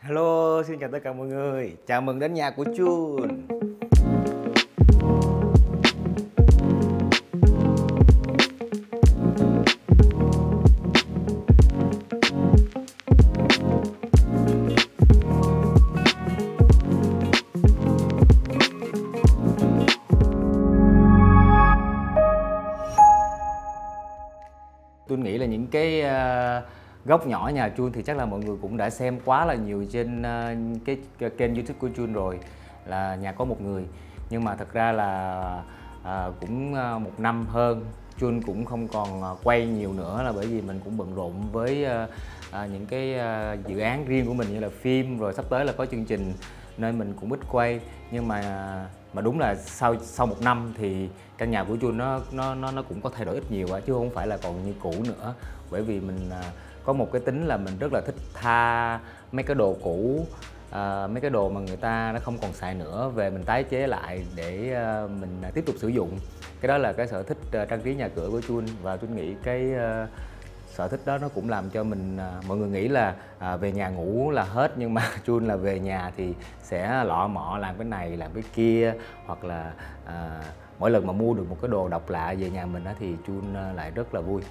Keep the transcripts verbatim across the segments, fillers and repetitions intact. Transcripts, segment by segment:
Hello, xin chào tất cả mọi người. Chào mừng đến nhà của Chun. Tôi nghĩ là những cái uh, góc nhỏ nhà Chun thì chắc là mọi người cũng đã xem quá là nhiều trên uh, cái, cái kênh YouTube của Chun rồi, là nhà có một người. Nhưng mà thật ra là uh, cũng uh, một năm hơn Chun cũng không còn uh, quay nhiều nữa, là bởi vì mình cũng bận rộn với uh, uh, những cái uh, dự án riêng của mình như là phim, rồi sắp tới là có chương trình nên mình cũng ít quay. Nhưng mà mà đúng là sau sau một năm thì căn nhà của Chun nó nó nó nó cũng có thay đổi ít nhiều chứ không phải là còn như cũ nữa. Bởi vì mình có một cái tính là mình rất là thích tha mấy cái đồ cũ, à, mấy cái đồ mà người ta nó không còn xài nữa về mình tái chế lại để uh, mình tiếp tục sử dụng. Cái đó là cái sở thích uh, trang trí nhà cửa của Chun, và Chun nghĩ cái uh, sở thích đó nó cũng làm cho mình, à, mọi người nghĩ là à, về nhà ngủ là hết, nhưng mà Chun là về nhà thì sẽ lọ mọ làm cái này làm cái kia, hoặc là à, mỗi lần mà mua được một cái đồ độc lạ về nhà mình đó, thì Chun lại rất là vui.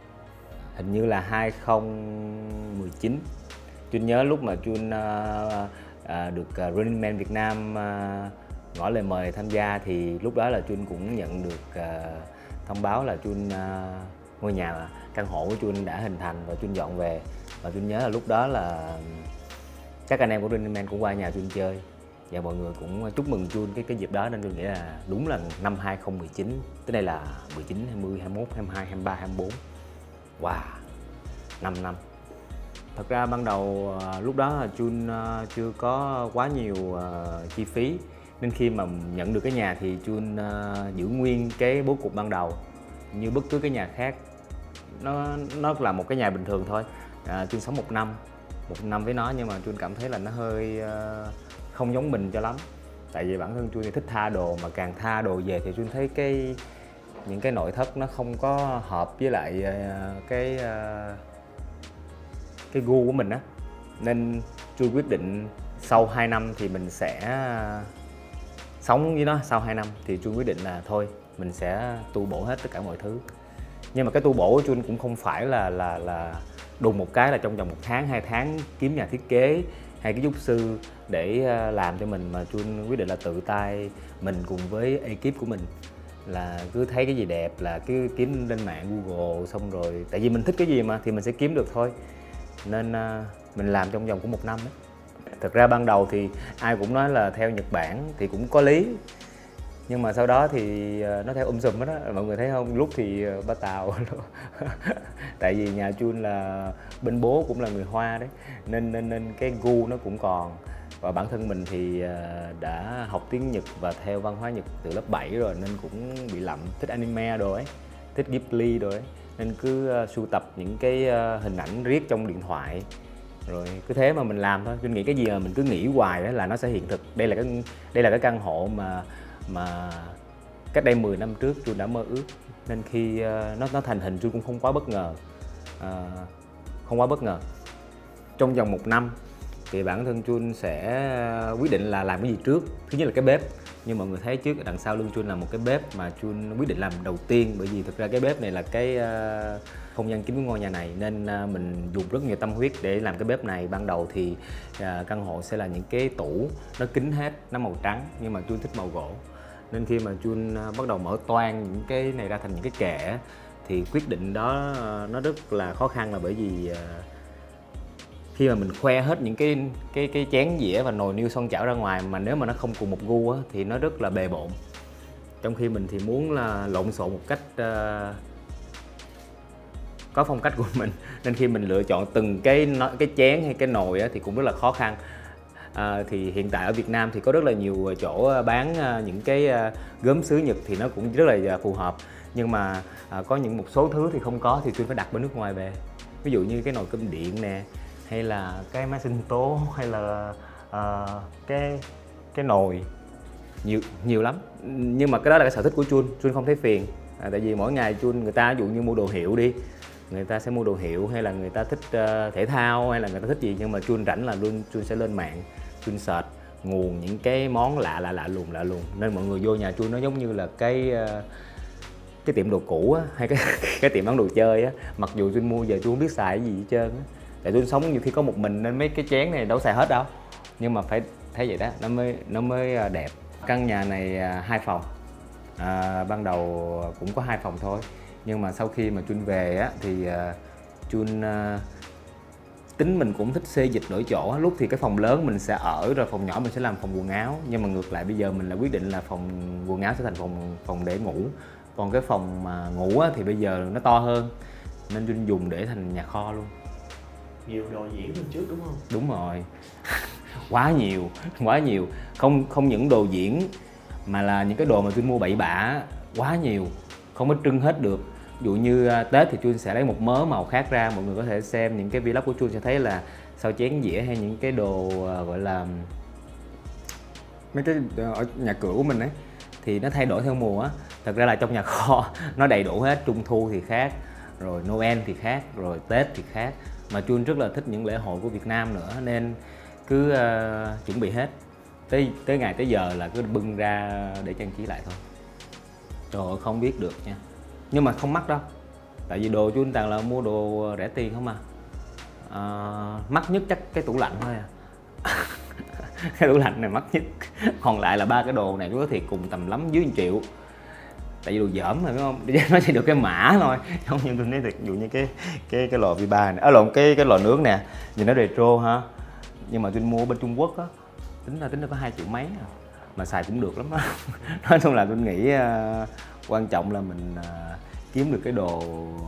Hình như là hai không một chín, Chun nhớ lúc mà Chun à, à, được uh, Running Man Việt Nam à, ngỏ lời mời tham gia, thì lúc đó là Chun cũng nhận được à, thông báo là Chun à, ngôi nhà căn hộ của Chun đã hình thành và Chun dọn về. Và Chun nhớ là lúc đó là các anh em của Running Man cũng qua nhà Chun chơi, và mọi người cũng chúc mừng Chun cái cái dịp đó, nên Chun nghĩ là đúng là năm hai không một chín, tới đây là mười chín, hai mươi, hai mươi mốt, hai mươi hai, hai mươi ba, hai mươi bốn. Wow, năm năm. Thật ra ban đầu lúc đó Chun chưa có quá nhiều chi phí, nên khi mà nhận được cái nhà thì Chun giữ nguyên cái bố cục ban đầu như bất cứ cái nhà khác. Nó nó là một cái nhà bình thường thôi. À, Chun sống một năm, một năm với nó, nhưng mà Chun cảm thấy là nó hơi uh, không giống mình cho lắm. Tại vì bản thân Chun thì thích tha đồ, mà càng tha đồ về thì Chun thấy cái những cái nội thất nó không có hợp với lại uh, cái uh, cái gu của mình á. Nên Chun quyết định sau hai năm thì mình sẽ uh, sống với nó. Sau hai năm thì Chun quyết định là thôi mình sẽ tu bổ hết tất cả mọi thứ. Nhưng mà cái tu bổ của Chun cũng không phải là là là đùng một cái là trong vòng một tháng, hai tháng kiếm nhà thiết kế hay cái giúp sư để làm cho mình, mà Chun quyết định là tự tay mình cùng với ekip của mình là cứ thấy cái gì đẹp là cứ kiếm lên mạng Google, xong rồi tại vì mình thích cái gì mà thì mình sẽ kiếm được thôi, nên mình làm trong vòng của một năm ấy. Thực ra ban đầu thì ai cũng nói là theo Nhật Bản thì cũng có lý, nhưng mà sau đó thì nó theo um sùm hết á, mọi người thấy không? Lúc thì ba Tàu tại vì nhà Chun là bên bố cũng là người Hoa đấy, nên nên nên cái gu nó cũng còn. Và bản thân mình thì đã học tiếng Nhật và theo văn hóa Nhật từ lớp bảy rồi, nên cũng bị lậm, thích anime đồ ấy, thích Ghibli đồ ấy, nên cứ sưu tập những cái hình ảnh riết trong điện thoại, rồi cứ thế mà mình làm thôi. Chun nghĩ cái gì mà mình cứ nghĩ hoài đó là nó sẽ hiện thực. Đây là cái đây là cái căn hộ mà mà cách đây mười năm trước Chun đã mơ ước, nên khi uh, nó nó thành hình Chun cũng không quá bất ngờ, uh, không quá bất ngờ. Trong vòng một năm thì bản thân Chun sẽ quyết định là làm cái gì trước. Thứ nhất là cái bếp, nhưng mọi người thấy trước đằng sau lưng Chun là một cái bếp mà Chun quyết định làm đầu tiên, bởi vì thực ra cái bếp này là cái uh, không gian chính của ngôi nhà này, nên uh, mình dùng rất nhiều tâm huyết để làm cái bếp này. Ban đầu thì uh, căn hộ sẽ là những cái tủ nó kín hết, nó màu trắng, nhưng mà Chun thích màu gỗ, nên khi mà Chun uh, bắt đầu mở toang những cái này ra thành những cái kệ thì quyết định đó uh, nó rất là khó khăn, là bởi vì uh, khi mà mình khoe hết những cái cái cái chén dĩa và nồi niêu xoong chảo ra ngoài, mà nếu mà nó không cùng một gu á, thì nó rất là bề bộn. Trong khi mình thì muốn là lộn xộn một cách uh, có phong cách của mình, nên khi mình lựa chọn từng cái cái chén hay cái nồi á, thì cũng rất là khó khăn. À, thì hiện tại ở Việt Nam thì có rất là nhiều chỗ bán uh, những cái uh, gốm sứ Nhật thì nó cũng rất là phù hợp, nhưng mà uh, có những một số thứ thì không có, thì Chun phải đặt bên nước ngoài về. Ví dụ như cái nồi cơm điện nè, hay là cái máy sinh tố, hay là uh, cái cái nồi, nhiều nhiều lắm. Nhưng mà cái đó là cái sở thích của Chun, Chun không thấy phiền. À, tại vì mỗi ngày Chun, người ta ví dụ như mua đồ hiệu đi, người ta sẽ mua đồ hiệu, hay là người ta thích uh, thể thao, hay là người ta thích gì, nhưng mà Jun rảnh là luôn Jun sẽ lên mạng, Jun search nguồn những cái món lạ lạ lạ lùng lạ lùng, nên mọi người vô nhà Jun nó giống như là cái uh, cái tiệm đồ cũ á, hay cái cái tiệm bán đồ chơi á. Mặc dù Jun mua giờ Jun không biết xài cái gì hết trơn á, tại Jun sống nhiều khi có một mình nên mấy cái chén này đâu xài hết đâu, nhưng mà phải thấy vậy đó nó mới nó mới đẹp. Căn nhà này hai phòng, à, ban đầu cũng có hai phòng thôi, nhưng mà sau khi mà Jun về á thì Jun uh, tính mình cũng thích xê dịch đổi chỗ. Lúc thì cái phòng lớn mình sẽ ở, rồi phòng nhỏ mình sẽ làm phòng quần áo, nhưng mà ngược lại bây giờ mình lại quyết định là phòng quần áo sẽ thành phòng phòng để ngủ, còn cái phòng mà ngủ á, thì bây giờ nó to hơn nên Jun dùng để thành nhà kho luôn. Nhiều đồ diễn hơn trước đúng không? Đúng rồi. Quá nhiều, quá nhiều. Không không những đồ diễn mà là những cái đồ mà Jun mua bậy bạ quá nhiều, không có trưng hết được. Ví dụ như Tết thì Jun sẽ lấy một mớ màu khác ra, mọi người có thể xem những cái vlog của Jun sẽ thấy là sau chén dĩa hay những cái đồ gọi là mấy cái ở nhà cửa của mình ấy thì nó thay đổi theo mùa á. Thật ra là trong nhà kho nó đầy đủ hết, Trung thu thì khác, rồi Noel thì khác, rồi Tết thì khác. Mà Jun rất là thích những lễ hội của Việt Nam nữa nên cứ uh, chuẩn bị hết. Tới tới ngày tới giờ là cứ bưng ra để trang trí lại thôi. Trời ơi, không biết được nha. Nhưng mà không mắc đâu. Tại vì đồ Jun toàn là mua đồ rẻ tiền không à. À, mắc nhất chắc cái tủ lạnh thôi à. Cái tủ lạnh này mắc nhất. Còn lại là ba cái đồ này có thiệt cùng tầm lắm dưới một triệu. Tại vì đồ dởm mà, phải không? Nó chỉ được cái mã thôi. Không như tôi nói thiệt, ví dụ như cái cái cái lò vi ba này, à, lộn cái cái lò nướng nè, nhìn nó retro ha. Nhưng mà tôi mua ở bên Trung Quốc á, tính ra tính ra có hai triệu mấy à. Mà xài cũng được lắm á. Nói chung là tôi nghĩ uh, quan trọng là mình uh, kiếm được cái đồ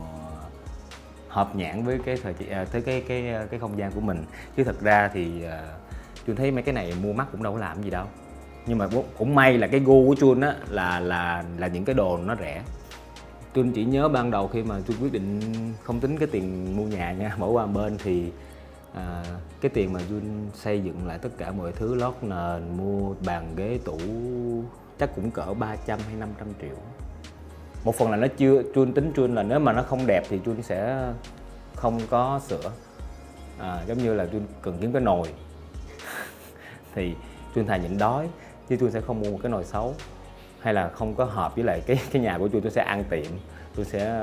hợp nhãn với cái thời uh, tới cái cái cái không gian của mình. Chứ thật ra thì uh, tôi thấy mấy cái này mua mắc cũng đâu có làm gì đâu. Nhưng mà cũng may là cái gu của Jun á là là là những cái đồ nó rẻ. Jun chỉ nhớ ban đầu khi mà Jun quyết định không tính cái tiền mua nhà nha, bỏ qua một bên thì à, cái tiền mà Jun xây dựng lại tất cả mọi thứ, lót nền, mua bàn ghế tủ chắc cũng cỡ ba trăm hay năm trăm triệu. Một phần là nó chưa, Jun tính Jun là nếu mà nó không đẹp thì Jun sẽ không có sửa. À, giống như là Jun cần kiếm cái nồi thì Jun thà nhịn đói chứ Jun sẽ không mua một cái nồi xấu, hay là không có hợp với lại cái cái nhà của Jun. Tôi sẽ ăn tiệm, tôi sẽ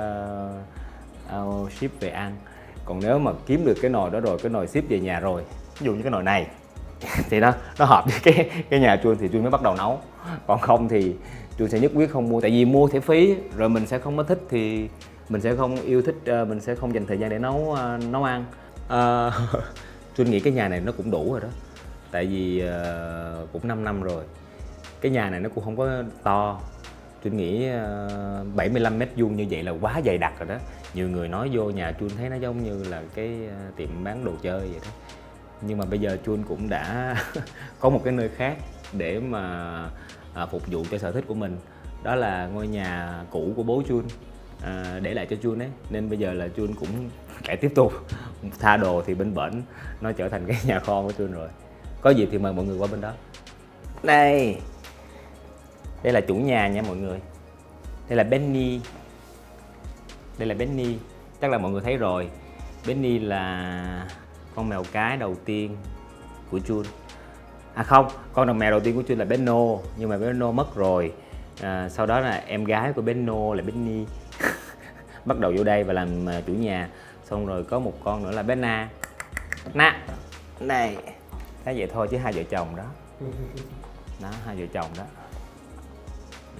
uh, uh, ship về ăn. Còn nếu mà kiếm được cái nồi đó rồi, cái nồi ship về nhà rồi, ví dụ như cái nồi này thì nó nó hợp với cái cái nhà Jun thì Jun mới bắt đầu nấu. Còn không thì Jun sẽ nhất quyết không mua, tại vì mua thì phí, rồi mình sẽ không có thích thì mình sẽ không yêu thích, uh, mình sẽ không dành thời gian để nấu uh, nấu ăn. Uh, Jun nghĩ cái nhà này nó cũng đủ rồi đó. Tại vì uh, cũng năm năm rồi. Cái nhà này nó cũng không có to. Tôi nghĩ uh, bảy mươi lăm mét vuông như vậy là quá dày đặc rồi đó. Nhiều người nói vô nhà Jun thấy nó giống như là cái uh, tiệm bán đồ chơi vậy đó. Nhưng mà bây giờ Jun cũng đã có một cái nơi khác để mà uh, phục vụ cho sở thích của mình. Đó là ngôi nhà cũ của bố Jun uh, để lại cho Jun ấy. Nên bây giờ là Jun cũng phải tiếp tục tha đồ thì bên bển nó trở thành cái nhà kho của Jun rồi. Có dịp thì mời mọi người qua bên đó. Đây, đây là chủ nhà nha mọi người. Đây là Benny. Đây là Benny. Chắc là mọi người thấy rồi. Benny là con mèo cái đầu tiên của Jun. À không, con mèo đầu tiên của Jun là Benno. Nhưng mà Benno mất rồi. à, Sau đó là em gái của Benno là Benny bắt đầu vô đây và làm chủ nhà. Xong rồi có một con nữa là Benna. Nè, đây. Thấy vậy thôi chứ hai vợ chồng đó. Đó, hai vợ chồng đó. Ừ.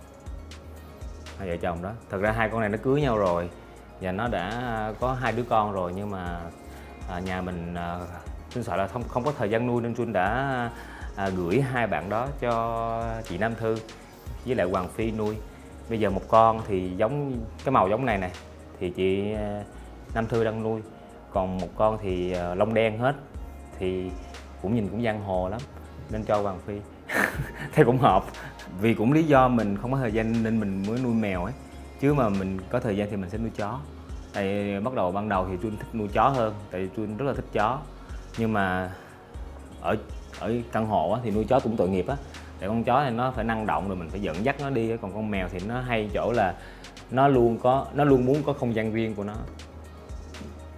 Hai vợ chồng đó. Thật ra hai con này nó cưới nhau rồi và nó đã có hai đứa con rồi, nhưng mà à, nhà mình à, Jun sợ là không không có thời gian nuôi nên Jun đã à, gửi hai bạn đó cho chị Nam Thư với lại Hoàng Phi nuôi. Bây giờ một con thì giống cái màu giống này nè thì chị à, Nam Thư đang nuôi, còn một con thì à, lông đen hết thì cũng nhìn cũng giang hồ lắm nên cho Hoàng Phi. Thế cũng hợp, vì cũng lý do mình không có thời gian nên mình mới nuôi mèo ấy, chứ mà mình có thời gian thì mình sẽ nuôi chó. Tại bắt đầu ban đầu thì Jun thích nuôi chó hơn, tại vì Jun rất là thích chó. Nhưng mà ở ở căn hộ á, thì nuôi chó cũng tội nghiệp á, tại con chó này nó phải năng động rồi mình phải dẫn dắt nó đi, còn con mèo thì nó hay chỗ là nó luôn có nó luôn muốn có không gian riêng của nó.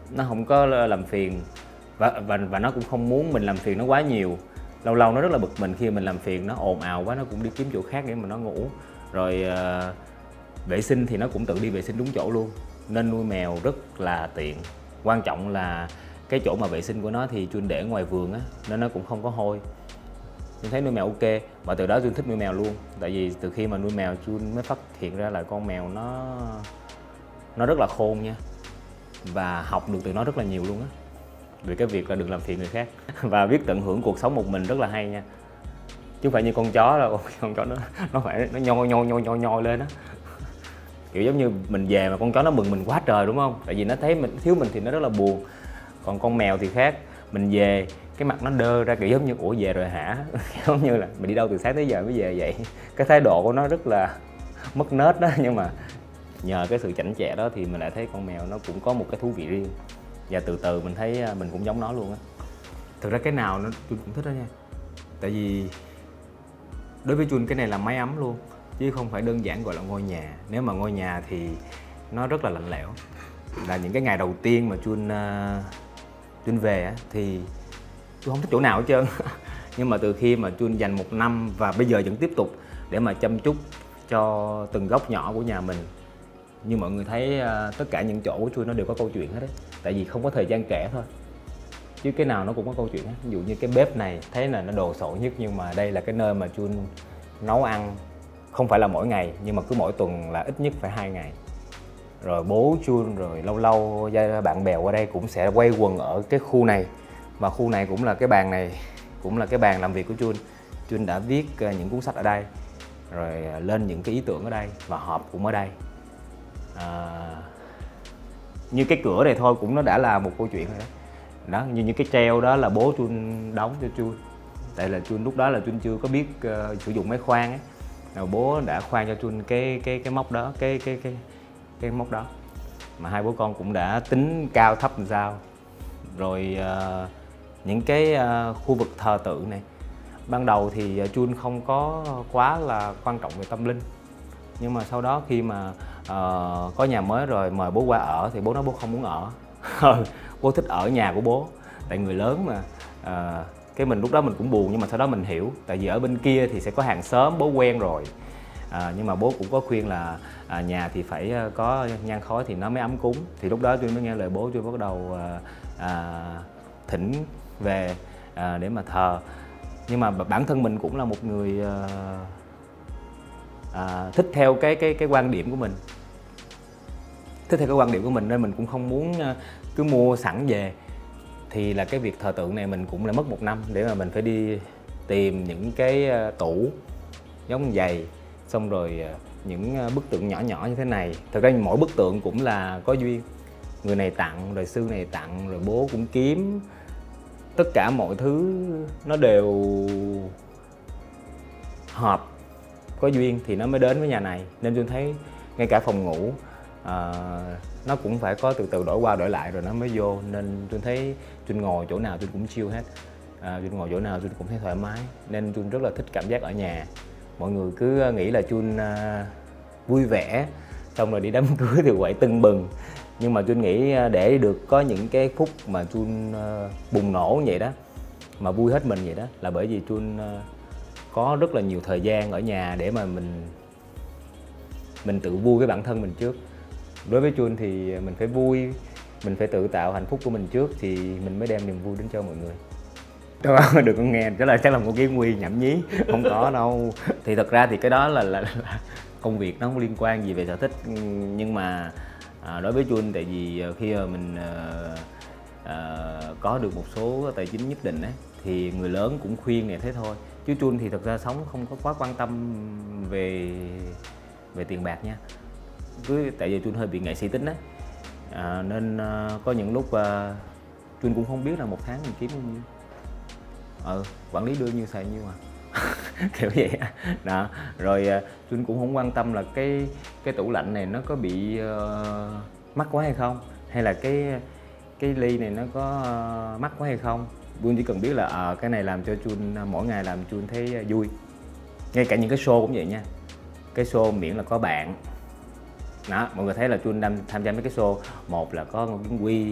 nó không có làm phiền và, và và nó cũng không muốn mình làm phiền nó quá nhiều. Lâu lâu nó rất là bực mình khi mình làm phiền nó ồn ào quá, nó cũng đi kiếm chỗ khác để mà nó ngủ. Rồi uh, vệ sinh thì nó cũng tự đi vệ sinh đúng chỗ luôn, nên nuôi mèo rất là tiện. Quan trọng là cái chỗ mà vệ sinh của nó thì Chun để ngoài vườn á, nên nó cũng không có hôi. Chun thấy nuôi mèo ok, và từ đó Chun thích nuôi mèo luôn. Tại vì từ khi mà nuôi mèo Chun mới phát hiện ra là con mèo nó nó rất là khôn nha, và học được từ nó rất là nhiều luôn á, về cái việc là đừng làm phiền người khác và biết tận hưởng cuộc sống một mình rất là hay nha. Chứ không phải như con chó đâu, con chó nó nó phải nó nhoi nhoi nhoi nhoi nhoi lên á, kiểu giống như mình về mà con chó nó mừng mình quá trời, đúng không? Tại vì nó thấy mình thiếu mình thì nó rất là buồn. Còn con mèo thì khác, mình về cái mặt nó đơ ra kiểu giống như ủa về rồi hả giống như là mình đi đâu từ sáng tới giờ mới về vậy. Cái thái độ của nó rất là mất nết đó, nhưng mà nhờ cái sự chảnh chẹ đó thì mình lại thấy con mèo nó cũng có một cái thú vị riêng, và từ từ mình thấy mình cũng giống nó luôn á. Thực ra cái nào nó Chun cũng thích đó nha, tại vì đối với Chun cái này là mái ấm luôn, chứ không phải đơn giản gọi là ngôi nhà. Nếu mà ngôi nhà thì nó rất là lạnh lẽo. Là những cái ngày đầu tiên mà Chun uh, Chun về á, thì Chun không thích chỗ nào hết trơn nhưng mà từ khi mà Chun dành một năm và bây giờ vẫn tiếp tục để mà chăm chút cho từng góc nhỏ của nhà mình, như mọi người thấy uh, tất cả những chỗ của Chun nó đều có câu chuyện hết đấy. Tại vì không có thời gian kể thôi, chứ cái nào nó cũng có câu chuyện hết. Ví dụ như cái bếp này thấy là nó đồ sộ nhất, nhưng mà đây là cái nơi mà Chun nấu ăn không phải là mỗi ngày, nhưng mà cứ mỗi tuần là ít nhất phải hai ngày. Rồi bố Chun, rồi lâu lâu bạn bè qua đây cũng sẽ quay quần ở cái khu này, và khu này cũng là cái bàn này cũng là cái bàn làm việc của Chun. Chun đã viết những cuốn sách ở đây, rồi lên những cái ý tưởng ở đây, và họp cũng ở đây. À, như cái cửa này thôi cũng nó đã là một câu chuyện rồi đó. Đó, như những cái treo đó là bố Chun đóng cho Chun. Tại là Chun lúc đó là Chun chưa có biết uh, sử dụng máy khoan ấy. Rồi bố đã khoan cho Chun cái cái cái móc đó, cái cái cái cái móc đó. Mà hai bố con cũng đã tính cao thấp làm sao. Rồi uh, những cái uh, khu vực thờ tự này. Ban đầu thì Chun không có quá là quan trọng về tâm linh. Nhưng mà sau đó khi mà uh, có nhà mới rồi mời bố qua ở thì bố nói bố không muốn ở. Bố thích ở nhà của bố, tại người lớn mà. À, cái mình lúc đó mình cũng buồn, nhưng mà sau đó mình hiểu, tại vì ở bên kia thì sẽ có hàng xóm, bố quen rồi. À, nhưng mà bố cũng có khuyên là à, nhà thì phải có nhang khói thì nó mới ấm cúng. Thì lúc đó tôi mới nghe lời bố, tôi bắt đầu à, à, thỉnh về à, để mà thờ. Nhưng mà bản thân mình cũng là một người à, à, thích theo cái cái cái quan điểm của mình, thích theo cái quan điểm của mình nên mình cũng không muốn cứ mua sẵn về. Thì là cái việc thờ tượng này mình cũng lại mất một năm để mà mình phải đi tìm những cái tủ giống giày, xong rồi những bức tượng nhỏ nhỏ như thế này. Thực ra mỗi bức tượng cũng là có duyên, người này tặng, rồi sư này tặng, rồi bố cũng kiếm. Tất cả mọi thứ nó đều hợp, có duyên thì nó mới đến với nhà này. Nên tôi thấy ngay cả phòng ngủ à, nó cũng phải có từ từ đổi qua đổi lại rồi nó mới vô. Nên tôi thấy Chun ngồi chỗ nào tôi cũng chill hết, à, Chun ngồi chỗ nào tôi cũng thấy thoải mái. Nên Chun rất là thích cảm giác ở nhà. Mọi người cứ nghĩ là Chun à, vui vẻ, xong rồi đi đám cưới thì quậy tưng bừng. Nhưng mà Chun nghĩ để được có những cái phút mà Chun à, bùng nổ vậy đó, mà vui hết mình vậy đó, là bởi vì Chun à, có rất là nhiều thời gian ở nhà để mà mình mình tự vui với bản thân mình trước. Đối với Chun thì mình phải vui, mình phải tự tạo hạnh phúc của mình trước thì mình mới đem niềm vui đến cho mọi người. Đó, đừng có nghe chắc là chắc là một cái nguy nhảm nhí, không có đâu. Thì thật ra thì cái đó là, là, là công việc, nó không liên quan gì về sở thích. Nhưng mà à, đối với Chun, tại vì khi mà mình à, à, có được một số tài chính nhất định ấy, thì người lớn cũng khuyên này thế thôi. Chứ Chun thì thật ra sống không có quá quan tâm về về tiền bạc nha. Cứ tại vì Chun hơi bị nghệ sĩ tính á, à, nên uh, có những lúc uh, Chun cũng không biết là một tháng mình kiếm bao nhiêu. Ừ, quản lý đưa nhiêu xài nhiêu à kiểu vậy đó. Rồi uh, Chun cũng không quan tâm là cái cái tủ lạnh này nó có bị uh, mắc quá hay không, hay là cái cái ly này nó có uh, mắc quá hay không. Chun chỉ cần biết là uh, cái này làm cho Chun uh, mỗi ngày làm Chun thấy uh, vui. Ngay cả những cái show cũng vậy nha, cái show miễn là có bạn đó, mọi người thấy là Chun đang tham gia mấy cái show, một là có Ngô Kiến Huy,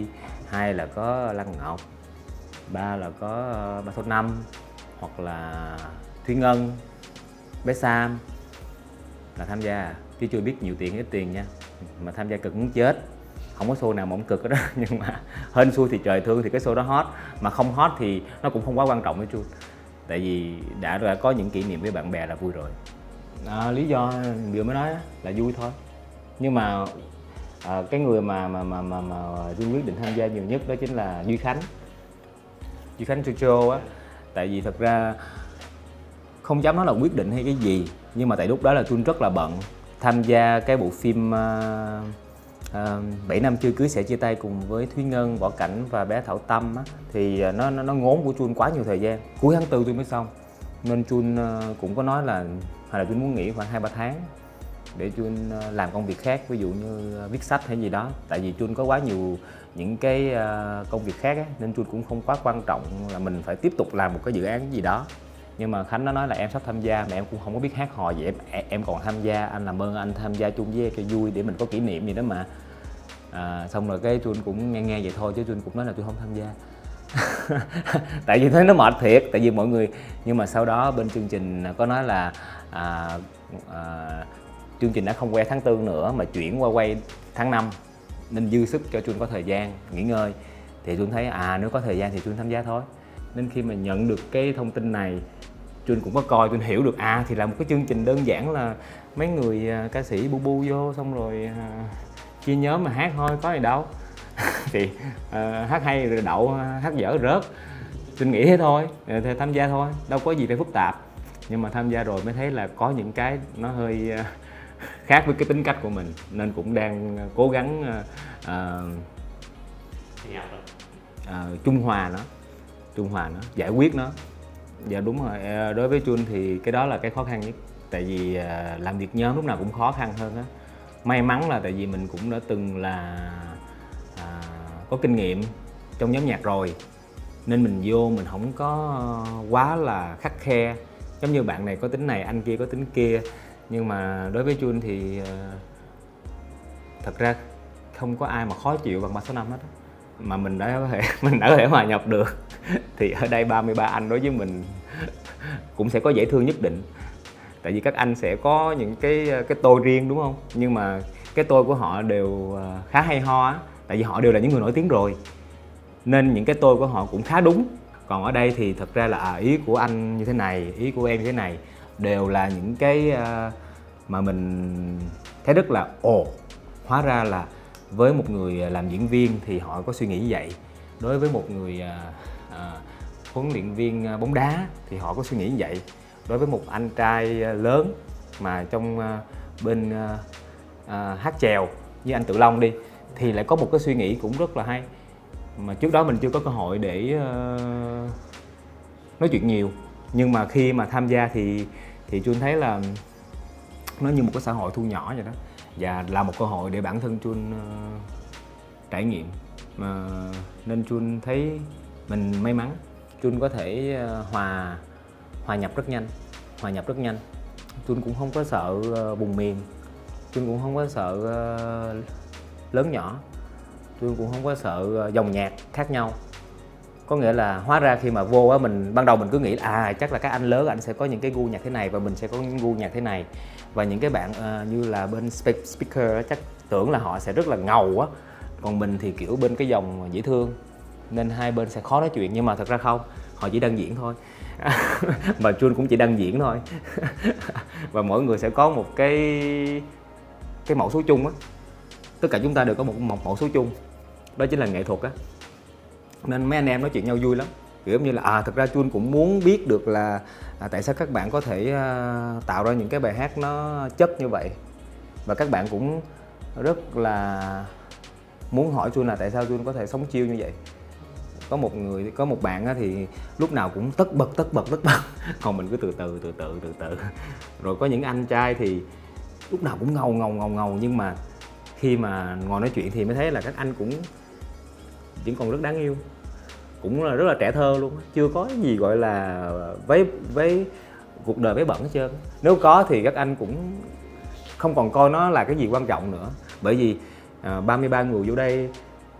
hai là có Lan Ngọc, ba là có ba số năm, hoặc là Thúy Ngân, bé Sam là tham gia, chứ chưa biết nhiều tiền ít tiền nha. Mà tham gia cực muốn chết, không có show nào mà không cực đó. Nhưng mà hên xui thì trời thương thì cái show đó hot, mà không hot thì nó cũng không quá quan trọng với Chun, tại vì đã, đã có những kỷ niệm với bạn bè là vui rồi. À, lý do vừa mới nói là vui thôi. Nhưng mà à, cái người mà mà mà mà, mà Chun quyết định tham gia nhiều nhất đó chính là Duy Khánh, Duy Khánh Jojo á. Tại vì thật ra không dám nói là quyết định hay cái gì, nhưng mà tại lúc đó là Chun rất là bận tham gia cái bộ phim uh, uh, bảy năm chưa cưới sẽ chia tay cùng với Thúy Ngân, Võ Cảnh và bé Thảo Tâm á. Thì nó, nó nó ngốn của Chun quá nhiều thời gian, cuối tháng tư tôi mới xong, nên Chun uh, cũng có nói là hay là Chun muốn nghỉ khoảng hai ba tháng để Chun uh, làm công việc khác, ví dụ như uh, viết sách hay gì đó. Tại vì Chun có quá nhiều những cái uh, công việc khác á, nên Chun cũng không quá quan trọng là mình phải tiếp tục làm một cái dự án gì đó. Nhưng mà Khánh nó nói là em sắp tham gia mà em cũng không có biết hát hò gì, em em còn tham gia, anh làm ơn anh tham gia chung với em cho vui để mình có kỷ niệm gì đó mà. À, xong rồi cái Chun cũng nghe nghe vậy thôi, chứ Chun cũng nói là tôi không tham gia. Tại vì thấy nó mệt thiệt, tại vì mọi người. Nhưng mà sau đó bên chương trình có nói là à, à, chương trình đã không quay tháng tư nữa mà chuyển qua quay tháng năm, nên dư sức cho Chun có thời gian nghỉ ngơi. Thì Chun thấy à nếu có thời gian thì Chun tham gia thôi. Nên khi mà nhận được cái thông tin này, Chun cũng có coi, Chun hiểu được à thì là một cái chương trình đơn giản là mấy người uh, ca sĩ bu bu vô xong rồi uh, chia nhóm mà hát thôi, có gì đâu. Thì uh, hát hay rồi đậu, uh, hát dở rớt. Chun nghĩ thế thôi, thì tham gia thôi, đâu có gì phải phức tạp. Nhưng mà tham gia rồi mới thấy là có những cái nó hơi uh, khác với cái tính cách của mình, nên cũng đang cố gắng uh, uh, uh, trung hòa nó, trung hòa nó, giải quyết nó. Dạ đúng rồi, đối với Chun thì cái đó là cái khó khăn nhất. Tại vì làm việc nhóm lúc nào cũng khó khăn hơn á. May mắn là tại vì mình cũng đã từng là à, có kinh nghiệm trong nhóm nhạc rồi, nên mình vô mình không có quá là khắt khe. Giống như bạn này có tính này, anh kia có tính kia. Nhưng mà đối với Chun thì thật ra không có ai mà khó chịu bằng ba số năm hết á. Mà mình đã có thể mình đã có thể hòa nhập được. Thì ở đây ba mươi ba anh đối với mình cũng sẽ có dễ thương nhất định. Tại vì các anh sẽ có những cái cái tôi riêng đúng không? Nhưng mà cái tôi của họ đều khá hay ho á. Tại vì họ đều là những người nổi tiếng rồi, nên những cái tôi của họ cũng khá đúng. Còn ở đây thì thật ra là à, ý của anh như thế này, ý của em như thế này, đều là những cái mà mình thấy rất là ồ, hóa ra là với một người làm diễn viên thì họ có suy nghĩ như vậy. Đối với một người à, à, huấn luyện viên bóng đá thì họ có suy nghĩ như vậy. Đối với một anh trai lớn mà trong à, bên à, à, hát chèo như anh Tự Long đi, thì lại có một cái suy nghĩ cũng rất là hay. Mà trước đó mình chưa có cơ hội để uh, nói chuyện nhiều. Nhưng mà khi mà tham gia thì thì Chun thấy là nó như một cái xã hội thu nhỏ vậy đó. Và là một cơ hội để bản thân Chun uh, trải nghiệm. Mà nên Chun thấy mình may mắn. Chun có thể uh, hòa hòa nhập rất nhanh, hòa nhập rất nhanh. Chun cũng không có sợ uh, vùng miền, Chun cũng không có sợ uh, lớn nhỏ, Chun cũng không có sợ uh, dòng nhạc khác nhau. Có nghĩa là hóa ra khi mà vô á, mình ban đầu mình cứ nghĩ là à chắc là các anh lớn anh sẽ có những cái gu nhạc thế này và mình sẽ có những gu nhạc thế này. Và những cái bạn uh, như là bên speaker chắc tưởng là họ sẽ rất là ngầu á, còn mình thì kiểu bên cái dòng dễ thương nên hai bên sẽ khó nói chuyện. Nhưng mà thật ra không, họ chỉ đang diễn thôi. Mà Chun cũng chỉ đang diễn thôi. Và mỗi người sẽ có một cái cái mẫu số chung á. Tất cả chúng ta đều có một, một mẫu số chung, đó chính là nghệ thuật á. Nên mấy anh em nói chuyện nhau vui lắm. Kiểu như là à thật ra Chun cũng muốn biết được là à, tại sao các bạn có thể uh, tạo ra những cái bài hát nó chất như vậy. Và các bạn cũng rất là muốn hỏi Chun là tại sao Chun có thể sống chill như vậy. Có một người, có một bạn thì lúc nào cũng tất bật tất bật tất bật, còn mình cứ từ từ từ từ từ từ. Rồi có những anh trai thì lúc nào cũng ngầu ngầu ngầu ngầu, nhưng mà khi mà ngồi nói chuyện thì mới thấy là các anh cũng vẫn còn rất đáng yêu, cũng là rất là trẻ thơ luôn, chưa có gì gọi là với với cuộc đời với bẩn hết trơn. Nếu có thì các anh cũng không còn coi nó là cái gì quan trọng nữa, bởi vì à, ba mươi ba người vô đây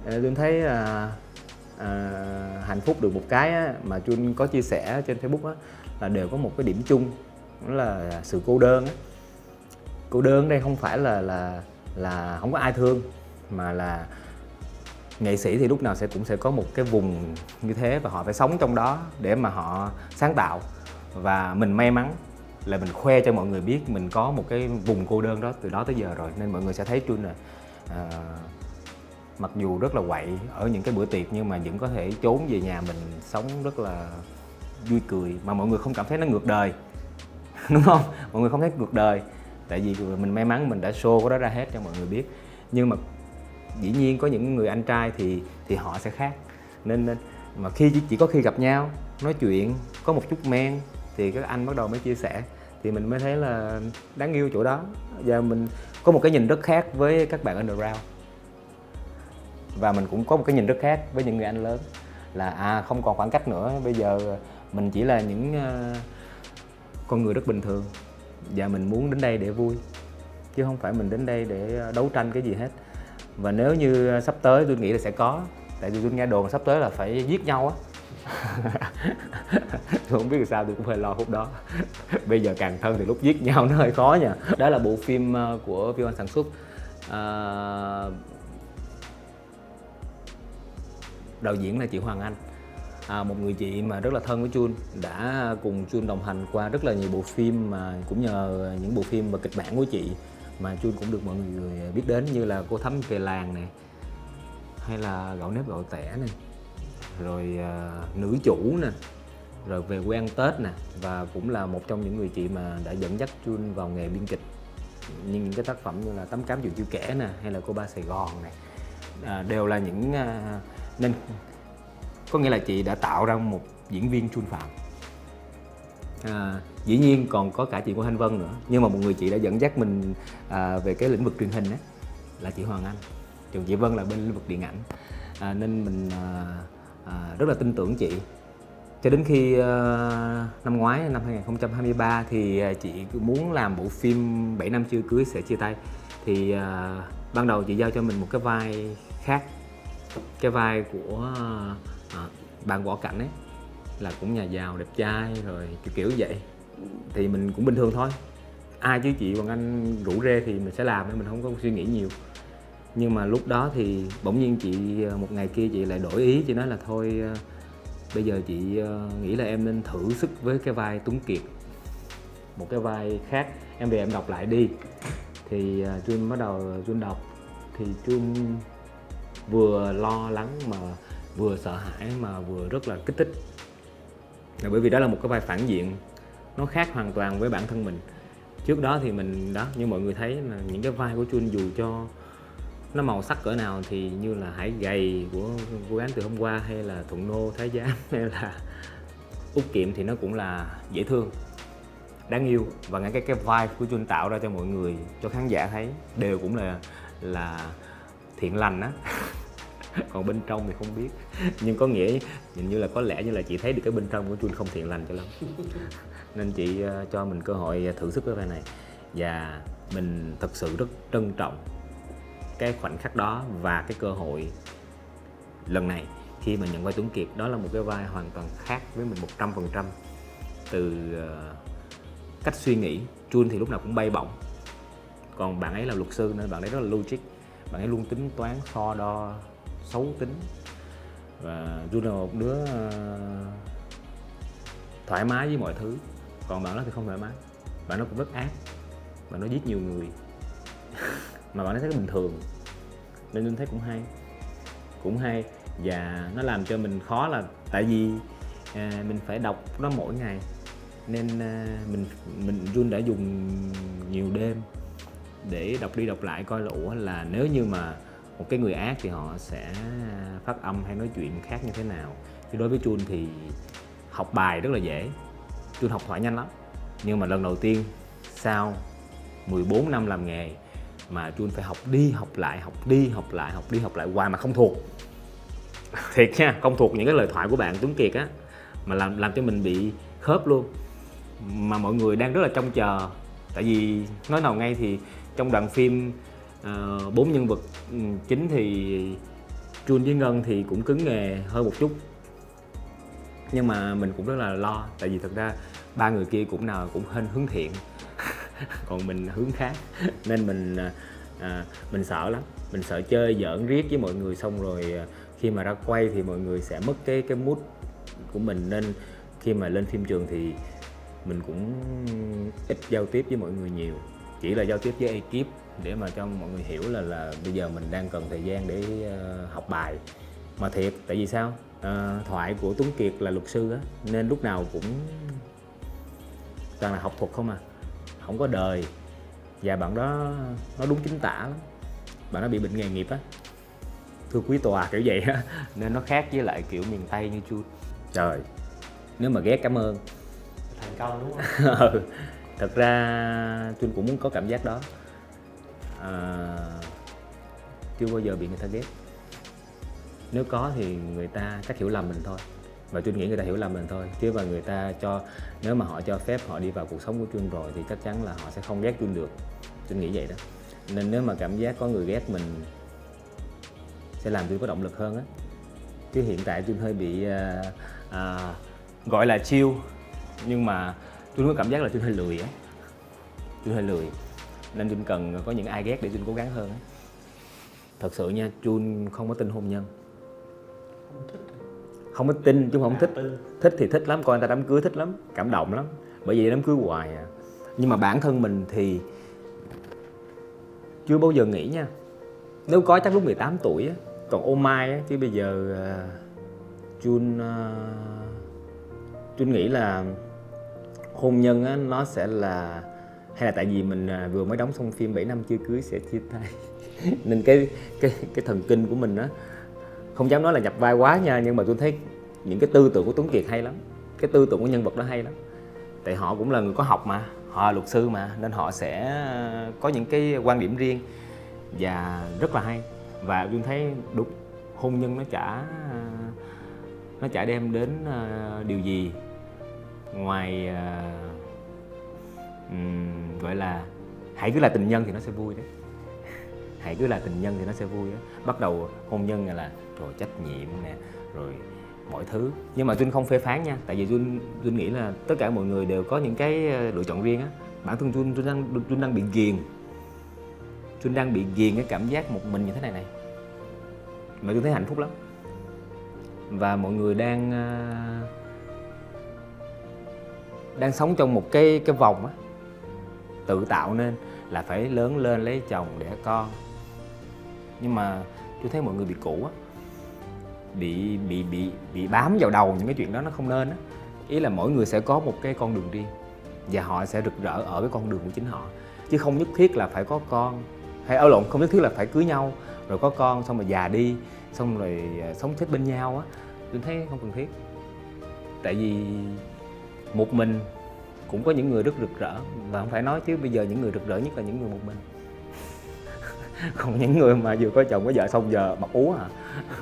Jun thấy à, à, hạnh phúc được một cái á, mà Jun có chia sẻ trên Facebook á, là đều có một cái điểm chung, đó là sự cô đơn á. Cô đơn đây không phải là là là không có ai thương, mà là nghệ sĩ thì lúc nào sẽ cũng sẽ có một cái vùng như thế và họ phải sống trong đó để mà họ sáng tạo. Và mình may mắn là mình khoe cho mọi người biết mình có một cái vùng cô đơn đó từ đó tới giờ rồi, nên mọi người sẽ thấy Jun là à, mặc dù rất là quậy ở những cái bữa tiệc nhưng mà vẫn có thể trốn về nhà mình sống rất là vui cười, mà mọi người không cảm thấy nó ngược đời. Đúng không? Mọi người không thấy ngược đời, tại vì mình may mắn mình đã show cái đó ra hết cho mọi người biết. Nhưng mà dĩ nhiên có những người anh trai thì thì họ sẽ khác, nên, nên mà khi chỉ có khi gặp nhau nói chuyện có một chút men thì các anh bắt đầu mới chia sẻ, thì mình mới thấy là đáng yêu chỗ đó. Và mình có một cái nhìn rất khác với các bạn underground, và mình cũng có một cái nhìn rất khác với những người anh lớn, là à không còn khoảng cách nữa, bây giờ mình chỉ là những uh, con người rất bình thường, và mình muốn đến đây để vui chứ không phải mình đến đây để đấu tranh cái gì hết. Và nếu như sắp tới tôi nghĩ là sẽ có, tại vì tôi nghe đồn sắp tới là phải giết nhau á. Tôi không biết sao, tôi cũng hơi lo khúc đó. Bây giờ càng thân thì lúc giết nhau nó hơi khó nha. Đó là bộ phim của vê một sản xuất. À, đạo diễn là chị Hoàng Anh, à, một người chị mà rất là thân với Jun, đã cùng Jun đồng hành qua rất là nhiều bộ phim, mà cũng nhờ những bộ phim và kịch bản của chị mà Jun cũng được mọi người biết đến, như là Cô Thắm Về Làng này, hay là Gạo Nếp Gạo Tẻ này, rồi uh, Nữ Chủ nè, rồi Về Quê Ăn Tết nè, và cũng là một trong những người chị mà đã dẫn dắt Jun vào nghề biên kịch. Nhưng những cái tác phẩm như là Tấm Cám Chuyện Chưa Kể nè, hay là Cô Ba Sài Gòn này, à, đều là những uh, nên có nghĩa là chị đã tạo ra một diễn viên Jun Phạm. À, dĩ nhiên còn có cả chị Ngô Thanh Vân nữa, nhưng mà một người chị đã dẫn dắt mình à, về cái lĩnh vực truyền hình ấy, là chị Hoàng Anh. Trường chị Vân là bên lĩnh vực điện ảnh, à, nên mình à, à, rất là tin tưởng chị. Cho đến khi à, năm ngoái, năm hai nghìn không trăm hai mươi ba thì à, chị muốn làm bộ phim bảy năm chưa cưới sẽ chia tay. Thì à, ban đầu chị giao cho mình một cái vai khác, cái vai của à, bạn Võ Cảnh ấy, là cũng nhà giàu đẹp trai rồi kiểu kiểu vậy. Thì mình cũng bình thường thôi, ai chứ chị Hoàng Anh rủ rê thì mình sẽ làm, nên mình không có suy nghĩ nhiều. Nhưng mà lúc đó thì bỗng nhiên chị một ngày kia chị lại đổi ý, chị nói là thôi bây giờ chị nghĩ là em nên thử sức với cái vai Tuấn Kiệt, một cái vai khác, em về em đọc lại đi. Thì Jun bắt đầu Jun đọc thì Jun vừa lo lắng mà vừa sợ hãi mà vừa rất là kích thích, là bởi vì đó là một cái vai phản diện, nó khác hoàn toàn với bản thân mình. Trước đó thì mình đó, như mọi người thấy là những cái vai của Jun dù cho nó màu sắc cỡ nào thì như là Hải Gầy của Cô Gái Từ Hôm Qua, hay là Thuận Nô Thái Giám, hay là Út Kiệm thì nó cũng là dễ thương, đáng yêu. Và ngay cái cái vibe của Jun tạo ra cho mọi người, cho khán giả thấy đều cũng là là thiện lành á. Còn bên trong thì không biết, nhưng có nghĩa nhìn như là có lẽ như là chị thấy được cái bên trong của Jun không thiện lành cho lắm. Nên chị uh, cho mình cơ hội thử sức với vai này, và mình thật sự rất trân trọng cái khoảnh khắc đó và cái cơ hội lần này khi mà nhận vai Tuấn Kiệt. Đó là một cái vai hoàn toàn khác với mình một trăm phần trăm. Từ uh, cách suy nghĩ, Jun thì lúc nào cũng bay bổng, còn bạn ấy là luật sư nên bạn ấy rất là logic, bạn ấy luôn tính toán so đo, xấu tính. Và Jun là một đứa uh, thoải mái với mọi thứ, còn bạn đó thì không thoải mái. Bạn nó cũng rất ác, bạn nó giết nhiều người mà bạn nó thấy bình thường, nên mình thấy cũng hay, cũng hay. Và nó làm cho mình khó là tại vì à, mình phải đọc nó mỗi ngày, nên à, mình mình Jun đã dùng nhiều đêm để đọc đi đọc lại coi là ủa là nếu như mà một cái người ác thì họ sẽ phát âm hay nói chuyện khác như thế nào. Chứ đối với Jun thì học bài rất là dễ, Jun học thoại nhanh lắm. Nhưng mà lần đầu tiên sau mười bốn năm làm nghề mà Jun phải học đi học lại, học đi học lại, học đi học lại hoài mà không thuộc. Thiệt nha, không thuộc những cái lời thoại của bạn Tuấn Kiệt á, mà làm làm cho mình bị khớp luôn. Mà mọi người đang rất là trông chờ, tại vì nói nào ngay thì trong đoạn phim bốn uh, nhân vật chính thì Jun với Ngân thì cũng cứng nghề hơn một chút, nhưng mà mình cũng rất là lo, tại vì thật ra ba người kia cũng nào cũng hên hướng thiện còn mình hướng khác, nên mình à, mình sợ lắm, mình sợ chơi giỡn riết với mọi người xong rồi khi mà ra quay thì mọi người sẽ mất cái cái mood của mình, nên khi mà lên phim trường thì mình cũng ít giao tiếp với mọi người nhiều, chỉ là giao tiếp với ekip để mà cho mọi người hiểu là là bây giờ mình đang cần thời gian để uh, học bài. Mà thiệt, tại vì sao? Uh, thoại của Tuấn Kiệt là luật sư á, nên lúc nào cũng toàn là học thuật không à, không có đời. Và bạn đó nó đúng chính tả lắm, bạn nó bị bệnh nghề nghiệp á, thưa quý tòa kiểu vậy á, nên nó khác với lại kiểu miền Tây như Jun. Trời, nếu mà ghét cảm ơn. Thành công đúng không? Thật ra Jun cũng muốn có cảm giác đó, à, chưa bao giờ bị người ta ghét. Nếu có thì người ta chắc hiểu lầm mình thôi, và Jun nghĩ người ta hiểu lầm mình thôi, chứ mà người ta cho, nếu mà họ cho phép họ đi vào cuộc sống của Jun rồi thì chắc chắn là họ sẽ không ghét Jun được. Jun nghĩ vậy đó, nên nếu mà cảm giác có người ghét mình sẽ làm Jun có động lực hơn á. Chứ hiện tại Jun hơi bị uh, uh, gọi là chill, nhưng mà Jun có cảm giác là Jun hơi lười á, Jun hơi lười, nên Jun cần có những ai ghét để Jun cố gắng hơn á. Thật sự nha, Jun không có tin hôn nhân. Không thích. Không có tin chứ không À, thích. tin. Thích thì thích lắm, coi người ta đám cưới thích lắm, cảm động lắm, bởi vì đám cưới hoài à. Nhưng mà bản thân mình thì chưa bao giờ nghĩ nha, nếu có chắc lúc mười tám tuổi á, còn ô mai á, chứ bây giờ uh, Jun uh, Jun nghĩ là hôn nhân á, nó sẽ là, hay là tại vì mình uh, vừa mới đóng xong phim bảy năm chưa cưới sẽ chia tay nên cái cái cái thần kinh của mình á, không dám nói là nhập vai quá nha, nhưng mà tôi thấy những cái tư tưởng của Tuấn Kiệt hay lắm, cái tư tưởng của nhân vật đó hay lắm, tại họ cũng là người có học mà, họ là luật sư mà, nên họ sẽ có những cái quan điểm riêng và rất là hay. Và tôi thấy đúng, hôn nhân nó chả nó chả đem đến điều gì ngoài um, gọi là hãy cứ là tình nhân thì nó sẽ vui đấy, hãy cứ là tình nhân thì nó sẽ vui đó. Bắt đầu hôn nhân là rồi trách nhiệm nè, rồi mọi thứ. Nhưng mà Jun không phê phán nha, tại vì Jun Jun nghĩ là tất cả mọi người đều có những cái lựa chọn riêng á. Bản thân Jun Jun đang Jun đang bị ghiền, Jun đang bị ghiền cái cảm giác một mình như thế này này, mà Jun thấy hạnh phúc lắm. Và mọi người đang đang sống trong một cái cái vòng á, tự tạo nên là phải lớn lên lấy chồng đẻ con. Nhưng mà tôi thấy mọi người bị cũ á, bị bị bị bị bám vào đầu những cái chuyện đó, nó không nên á. Ý là mỗi người sẽ có một cái con đường riêng và họ sẽ rực rỡ ở cái con đường của chính họ, chứ không nhất thiết là phải có con, hay ở lộn, không nhất thiết là phải cưới nhau rồi có con xong rồi già đi xong rồi sống chết bên nhau á. Tôi thấy không cần thiết, tại vì một mình cũng có những người rất rực rỡ, và không phải nói chứ bây giờ những người rực rỡ nhất là những người một mình còn những người mà vừa có chồng có vợ xong giờ mập ú à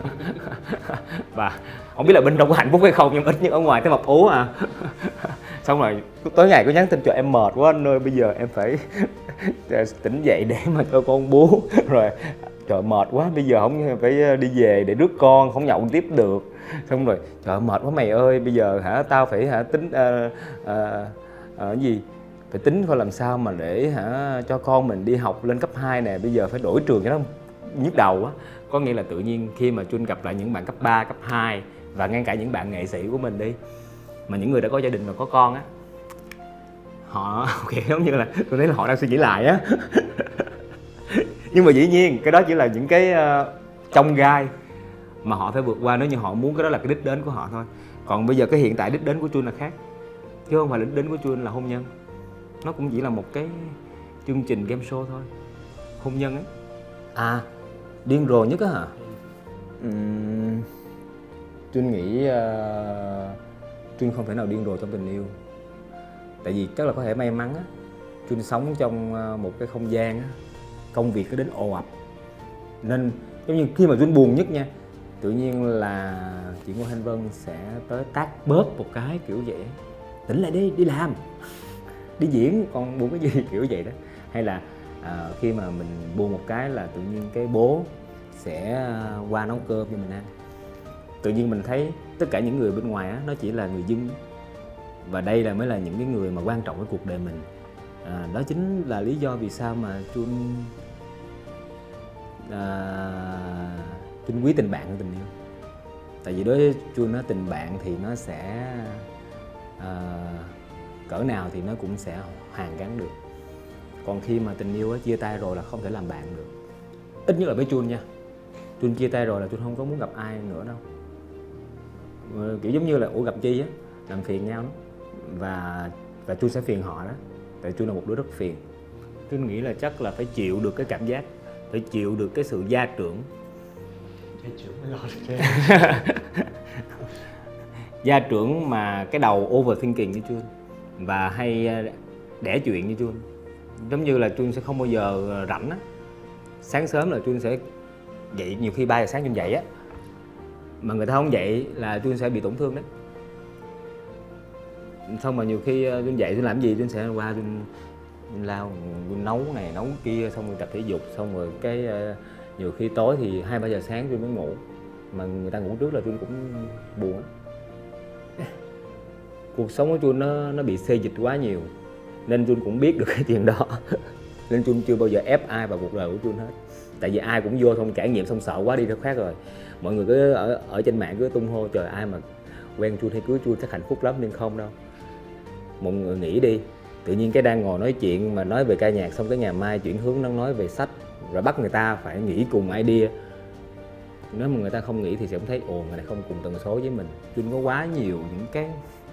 và không biết là bên trong có hạnh phúc hay không, nhưng ít nhất ở ngoài thấy mập ú à xong rồi tối ngày có nhắn tin cho em mệt quá anh ơi, bây giờ em phải tỉnh dậy để mà cho con bú rồi trời mệt quá, bây giờ không phải đi về để rước con, không nhậu tiếp được, xong rồi trời mệt quá mày ơi, bây giờ hả tao phải hả tính uh, uh, uh, gì phải tính coi làm sao mà để hả cho con mình đi học lên cấp hai nè, bây giờ phải đổi trường cho nó nhức đầu á. Có nghĩa là tự nhiên khi mà Jun gặp lại những bạn cấp ba, cấp hai và ngay cả những bạn nghệ sĩ của mình đi, mà những người đã có gia đình và có con á, họ kiểu giống như là tôi thấy là họ đang suy nghĩ lại á nhưng mà dĩ nhiên cái đó chỉ là những cái uh, chông gai mà họ phải vượt qua nếu như họ muốn, cái đó là cái đích đến của họ thôi. Còn bây giờ cái hiện tại đích đến của Jun là khác, chứ không phải đích đến của Jun là hôn nhân. Nó cũng chỉ là một cái chương trình game show thôi, hôn nhân ấy. À, điên rồ nhất á hả? Uhm, Jun nghĩ uh, Jun không thể nào điên rồ trong tình yêu, tại vì chắc là có thể may mắn á, Jun sống trong một cái không gian á, công việc cứ đến ồ ập, nên giống như khi mà Jun buồn nhất nha, tự nhiên là chị Ngô Thanh Vân sẽ tới tát bóp một cái kiểu vậy, tỉnh lại đi, đi làm, đi diễn, còn buồn cái gì kiểu vậy đó. Hay là à, khi mà mình buồn một cái là tự nhiên cái bố sẽ qua nấu cơm cho mình ăn. Tự nhiên mình thấy tất cả những người bên ngoài á, nó chỉ là người dân, và đây là mới là những cái người mà quan trọng với cuộc đời mình. À, đó chính là lý do vì sao mà Chun à, Chun quý tình bạn hơn tình yêu. Tại vì đối với Chun nó tình bạn thì nó sẽ à, cỡ nào thì nó cũng sẽ hàn gắn được. Còn khi mà tình yêu á, chia tay rồi là không thể làm bạn được. Ít nhất là với Chun nha. Chun chia tay rồi là Chun không có muốn gặp ai nữa đâu. Kiểu giống như là ủa gặp chi á, làm phiền nhau đó. Và và Chun sẽ phiền họ đó. Tại Chun là một đứa rất phiền. Chun nghĩ là chắc là phải chịu được cái cảm giác, phải chịu được cái sự gia trưởng. Gia trưởng mới lo được cái Gia trưởng mà cái đầu overthinking như Chun, và hay đẻ chuyện như Chun. Giống như là Chun sẽ không bao giờ rảnh á. Sáng sớm là Chun sẽ dậy, nhiều khi ba giờ sáng Chun dậy á, mà người ta không dậy là Chun sẽ bị tổn thương đấy. Xong mà nhiều khi Chun dậy Chun làm gì, Chun sẽ qua Chun lao, Chun nấu này nấu kia, xong rồi tập thể dục, xong rồi cái nhiều khi tối thì hai ba giờ sáng Chun mới ngủ, mà người ta ngủ trước là Chun cũng buồn á. Cuộc sống của Chun nó nó bị xê dịch quá nhiều, nên Chun cũng biết được cái chuyện đó. Nên Chun chưa bao giờ ép ai vào cuộc đời của Chun hết. Tại vì ai cũng vô xong trải nghiệm xong sợ quá đi theo khác rồi. Mọi người cứ ở ở trên mạng cứ tung hô trời ai mà quen Chun hay cưới Chun chắc hạnh phúc lắm, nhưng không đâu. Mọi người nghĩ đi, tự nhiên cái đang ngồi nói chuyện mà nói về ca nhạc, xong cái ngày mai chuyển hướng nó nói về sách, rồi bắt người ta phải nghĩ cùng idea. Nếu mà người ta không nghĩ thì sẽ thấy ồ người này không cùng tần số với mình. Chun có quá nhiều những cái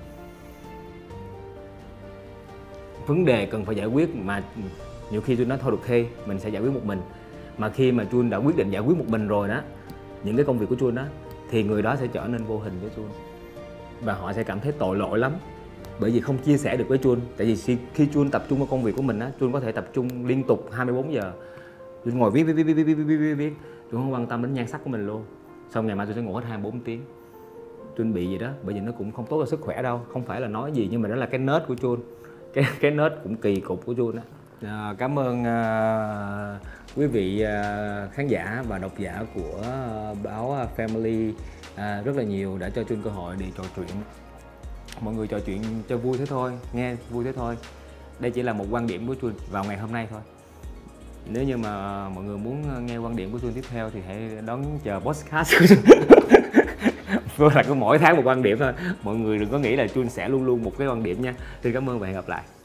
vấn đề cần phải giải quyết mà nhiều khi Chun nói thôi được khi mình sẽ giải quyết một mình. Mà khi mà Chun đã quyết định giải quyết một mình rồi đó, những cái công việc của Chun đó, thì người đó sẽ trở nên vô hình với Chun, và họ sẽ cảm thấy tội lỗi lắm, bởi vì không chia sẻ được với Chun. Tại vì khi Chun tập trung vào công việc của mình á, Chun có thể tập trung liên tục hai mươi bốn giờ. Chun ngồi viết viết viết viết viết viết viết viết, Chun không quan tâm đến nhan sắc của mình luôn. Xong ngày mai Chun sẽ ngủ hết hai mươi bốn tiếng. Chun bị gì đó, bởi vì nó cũng không tốt cho sức khỏe đâu, không phải là nói gì, nhưng mà đó là cái nết của Chun, cái cái nết cũng kỳ cục của Chun á. À, cảm ơn à, quý vị à, khán giả và độc giả của à, báo Family à, rất là nhiều đã cho Chun cơ hội để trò chuyện. Mọi người trò chuyện cho vui thế thôi, nghe vui thế thôi. Đây chỉ là một quan điểm của Chun vào ngày hôm nay thôi. Nếu như mà mọi người muốn nghe quan điểm của Chun tiếp theo thì hãy đón chờ podcast của Chun. Vừa là cứ mỗi tháng một quan điểm thôi. Mọi người đừng có nghĩ là Chun sẽ luôn luôn một cái quan điểm nha. Xin cảm ơn và hẹn gặp lại.